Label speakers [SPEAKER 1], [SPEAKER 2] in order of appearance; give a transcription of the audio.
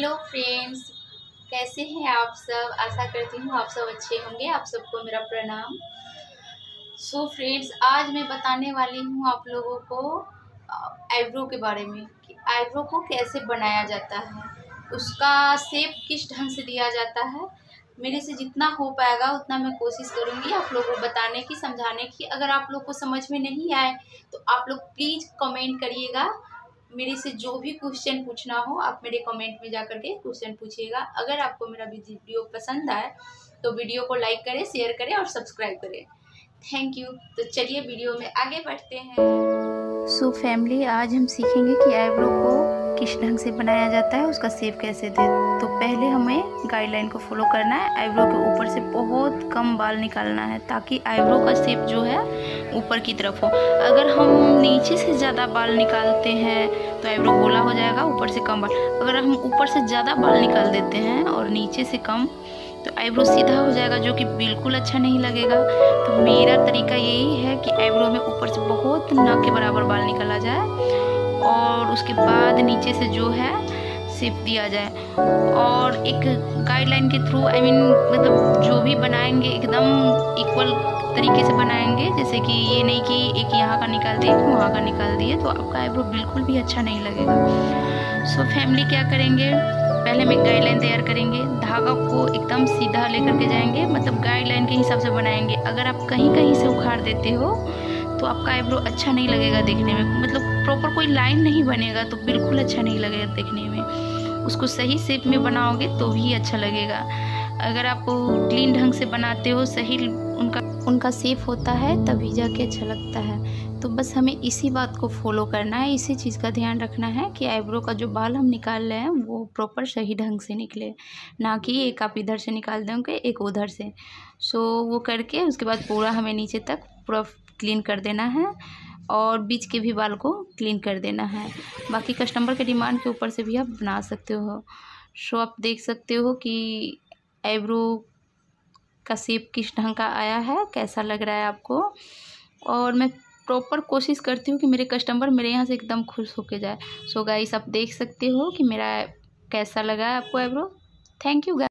[SPEAKER 1] Hello friends, कैसे हैं आप सब। आशा करती हूँ आप सब अच्छे होंगे। आप सबको मेरा प्रणाम। सो फ्रेंड्स, आज मैं बताने वाली हूँ आप लोगों को आईब्रो के बारे में कि आईब्रो को कैसे बनाया जाता है, उसका शेप किस ढंग से दिया जाता है। मेरे से जितना हो पाएगा उतना मैं कोशिश करूँगी आप लोगों को बताने की, समझाने की। अगर आप लोग को समझ में नहीं आए तो आप लोग प्लीज़ कमेंट करिएगा। मेरे से जो भी क्वेश्चन पूछना हो आप मेरे कमेंट में जा करके क्वेश्चन पूछिएगा। अगर आपको मेरा वीडियो पसंद आए तो वीडियो को लाइक करें, शेयर करें और सब्सक्राइब करें। Thank you. तो चलिए वीडियो में आगे बढ़ते हैं। सो फैमिली, आज हम सीखेंगे कि आईब्रो को किस ढंग से बनाया जाता है, उसका शेप कैसे दे। तो पहले हमें गाइडलाइन को फॉलो करना है। आईब्रो के ऊपर से बहुत कम बाल निकालना है ताकि आईब्रो का शेप जो है ऊपर की तरफ हो। अगर हम नीचे से ज़्यादा बाल निकालते हैं तो आईब्रो गोला हो जाएगा, ऊपर से कम बाल। अगर हम ऊपर से ज़्यादा बाल निकाल देते हैं और नीचे से कम तो आईब्रो सीधा हो जाएगा, जो कि बिल्कुल अच्छा नहीं लगेगा। तो मेरा तरीका यही है कि आईब्रो में ऊपर से बहुत नाक के बराबर बाल निकाला जाए और उसके बाद नीचे से जो है शेप दिया जाए। और एक गाइडलाइन के थ्रू मतलब जो भी बनाएंगे एकदम इक्वल तरीके से बनाएंगे। जैसे कि ये नहीं कि एक यहाँ का निकाल दिए, एक वहाँ का निकाल दिए, तो आपका आईब्रो बिल्कुल भी अच्छा नहीं लगेगा। सो फैमिली, क्या करेंगे, पहले हम एक गाइडलाइन तैयार करेंगे। धागा को एकदम सीधा लेकर के जाएंगे, मतलब गाइडलाइन के हिसाब से बनाएंगे। अगर आप कहीं कहीं से उखाड़ देते हो तो आपका आईब्रो अच्छा नहीं लगेगा देखने में, मतलब प्रॉपर कोई लाइन नहीं बनेगा तो बिल्कुल अच्छा नहीं लगेगा देखने में। उसको सही शेप में बनाओगे तो भी अच्छा लगेगा। अगर आप क्लीन ढंग से बनाते हो, सही उनका शेप होता है, तभी जाके अच्छा लगता है। तो बस हमें इसी बात को फॉलो करना है, इसी चीज़ का ध्यान रखना है कि आईब्रो का जो बाल हम निकाल रहे हैं वो प्रॉपर सही ढंग से निकले, ना कि एक आप इधर से निकाल दोगे एक उधर से। सो वो करके उसके बाद पूरा हमें नीचे तक पूरा क्लीन कर देना है और बीच के भी बाल को क्लीन कर देना है। बाकी कस्टमर के डिमांड के ऊपर से भी आप बना सकते हो। सो आप देख सकते हो कि आईब्रो का शेप किस ढंग का आया है, कैसा लग रहा है आपको। और मैं प्रॉपर कोशिश करती हूँ कि मेरे कस्टमर मेरे यहाँ से एकदम खुश होके जाए। सो गाइस, आप देख सकते हो कि मेरा कैसा लगा है आपको आईब्रो। Thank you guys.